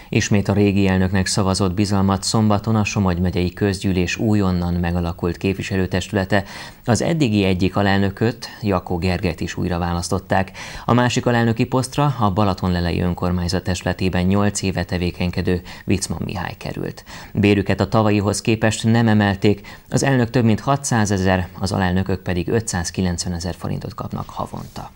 Ismét a régi elnöknek szavazott bizalmat szombaton a Somogy megyei közgyűlés újonnan megalakult képviselőtestülete. Az eddigi egyik alelnököt, Jakó Gergelyt is újra választották. A másik alelnöki posztra a Balatonlelei önkormányzat testületében 8 éve tevékenykedő Vicman Mihály került. Bérüket a tavalyihoz képest nem emelték, az elnök több mint 600 000, az alelnökök pedig 590 000 forintot kapnak havonta.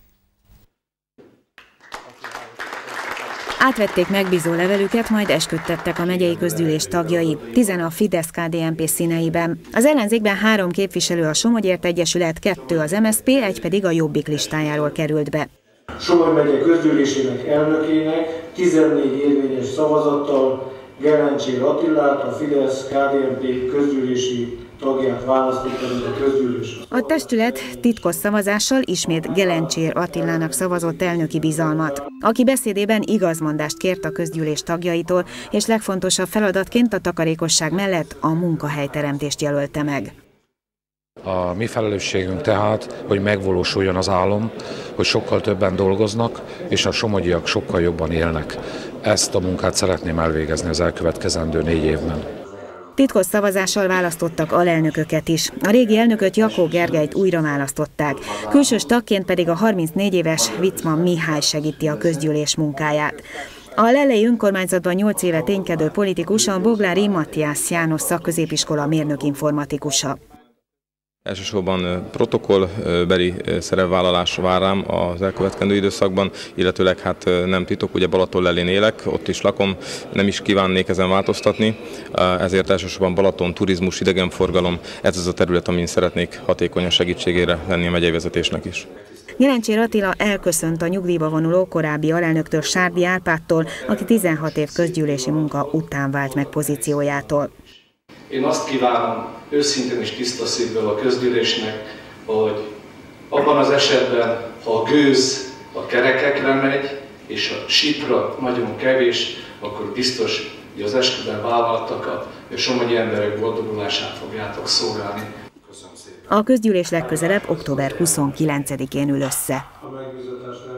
Átvették megbízó levelüket, majd esküdtettek a megyei közgyűlés tagjai, 10 a Fidesz-KDNP színeiben. Az ellenzékben 3 képviselő a Somogyért Egyesület, 2 az MSZP, 1 pedig a Jobbik listájáról került be. Somogy megye közgyűlésének elnökének 14 érvényes szavazattal Gelencsér Attilát, a Fidesz-KDNP közgyűlési tagját választotta meg a közgyűlés. A testület titkos szavazással ismét Gelencsér Attilának szavazott elnöki bizalmat, aki beszédében igazmondást kért a közgyűlés tagjaitól, és legfontosabb feladatként a takarékosság mellett a munkahelyteremtést jelölte meg. A mi felelősségünk tehát, hogy megvalósuljon az álom, hogy sokkal többen dolgoznak, és a somogyiak sokkal jobban élnek. Ezt a munkát szeretném elvégezni az elkövetkezendő 4 évben. Titkos szavazással választottak alelnököket is. A régi elnököt, Jakó Gergelyt újra választották. Külsős tagként pedig a 34 éves Vicman Mihály segíti a közgyűlés munkáját. A lelei önkormányzatban 8 éve ténykedő politikus a Boglári Matthias János szakközépiskola mérnök-informatikusa. Elsősorban protokollbeli szerepvállalás vár rám az elkövetkezendő időszakban, illetőleg hát nem titok, ugye Balatonlellén élek, ott is lakom, nem is kívánnék ezen változtatni, ezért elsősorban Balaton, turizmus, idegenforgalom, ez az a terület, amin szeretnék hatékonyan segítségére lenni a megyei vezetésnek is. Gelencsér Attila elköszönt a nyugdíjba vonuló korábbi alelnöktől, Sárdi Árpádtól, aki 16 év közgyűlési munka után vált meg pozíciójától. Én azt kívánom őszintén és tiszta szívből a közgyűlésnek, hogy abban az esetben, ha a gőz a kerekekre megy, és a sipra nagyon kevés, akkor biztos, hogy az esküben vállaltakat, és somogyi emberek boldogulását fogjátok szolgálni. Köszönöm szépen. A közgyűlés legközelebb október 29-én ül össze.